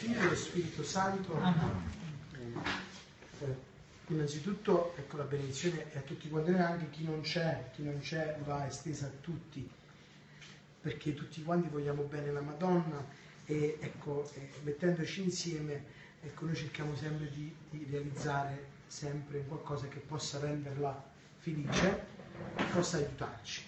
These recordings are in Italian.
Figlio e dello Spirito Santo. Amen. Innanzitutto, ecco, la benedizione è a tutti quanti noi, anche chi non c'è va estesa a tutti, perché tutti quanti vogliamo bene la Madonna e ecco, mettendoci insieme, ecco, noi cerchiamo sempre di realizzare sempre qualcosa che possa renderla felice, possa aiutarci.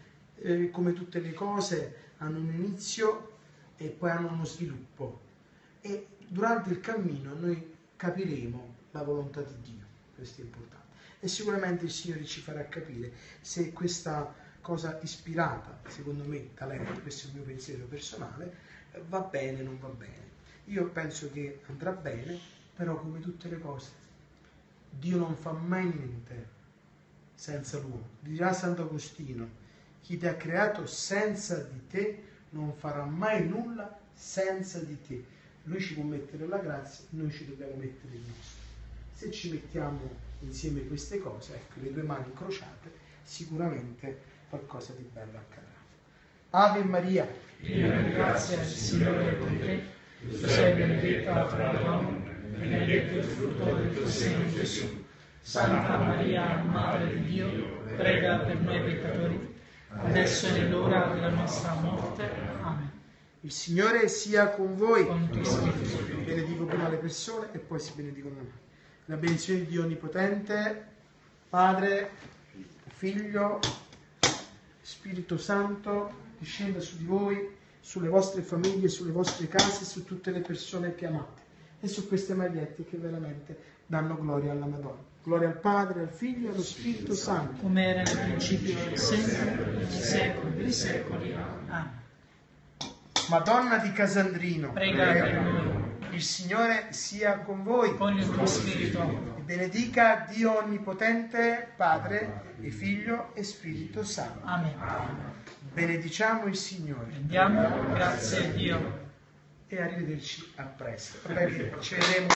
Come tutte le cose hanno un inizio e poi hanno uno sviluppo, e durante il cammino noi capiremo la volontà di Dio. Questo è importante, e sicuramente il Signore ci farà capire se questa cosa ispirata, secondo me, da lei, questo è il mio pensiero personale, va bene o non va bene. Io penso che andrà bene, però come tutte le cose Dio non fa mai niente senza l'uomo. Dirà Sant'Agostino: chi ti ha creato senza di te non farà mai nulla senza di te. Lui ci può mettere la grazia, noi ci dobbiamo mettere il nostro. Se ci mettiamo insieme queste cose, ecco, le due mani incrociate, sicuramente qualcosa di bello accadrà. Ave Maria, piena di grazia, il Signore è con te, tu sei benedetta tra le donne, benedetto il frutto del tuo seno, Gesù. Santa Maria, Madre di Dio, prega per noi peccatori, adesso è l'ora della nostra morte. Amen. Il Signore sia con voi. Con il tuo spirito. Benedico prima le persone e poi si benedicono noi. La benedizione di Dio Onnipotente, Padre, Figlio, Spirito Santo, discenda su di voi, sulle vostre famiglie, sulle vostre case, su tutte le persone che amate e su queste magliette che veramente danno gloria alla Madonna. Gloria al Padre, al Figlio e allo Spirito Santo. Come era nel principio, sempre, nei secoli dei secoli. Amen. Madonna di Casandrino, Prega per noi. Il Signore sia con voi. Con il tuo spirito. E benedica Dio Onnipotente, Padre e Figlio e Spirito Santo. Amen. Benediciamo il Signore. Andiamo, grazie a Dio. E arrivederci a presto. Ci vedremo.